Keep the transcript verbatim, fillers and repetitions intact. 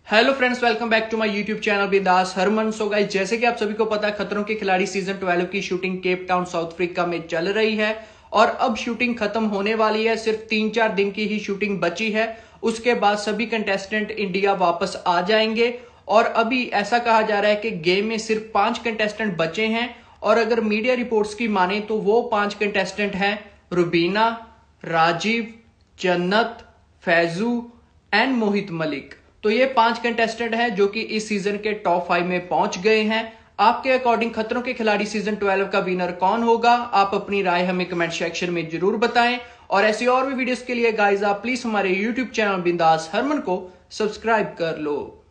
Hello friends, welcome back to my YouTube channel Bindaas Harman. So guys, जैसे कि आप सभी को पता है, खतरों के खिलाड़ी सीजन ट्वेल्व की shooting Cape Town South Africa में चल रही है और अब शूटिंग खत्म होने वाली है। सिर्फ तीन चार दिन की ही शूटिंग बची है। उसके बाद सभी कंटेस्टेंट इंडिया वापस आ जाएंगे और अभी ऐसा कहा जा रहा है कि गेम में सिर्फ पांच कंटेस्टेंट बचे हैं और अगर मीडिया रिपोर्ट्स की माने तो वो पांच कंटेस्टेंट हैं रुबीना, राजीव, जन्नत, फैजू एंड मोहित मलिक। तो ये पांच कंटेस्टेंट हैं जो कि इस सीजन के टॉप फाइव में पहुंच गए हैं। आपके अकॉर्डिंग खतरों के खिलाड़ी सीजन ट्वेल्व का विनर कौन होगा? आप अपनी राय हमें कमेंट सेक्शन में जरूर बताएं और ऐसी और भी वीडियोस के लिए गाइस आप प्लीज हमारे यूट्यूब चैनल बिंदास हरमन को सब्सक्राइब कर लो।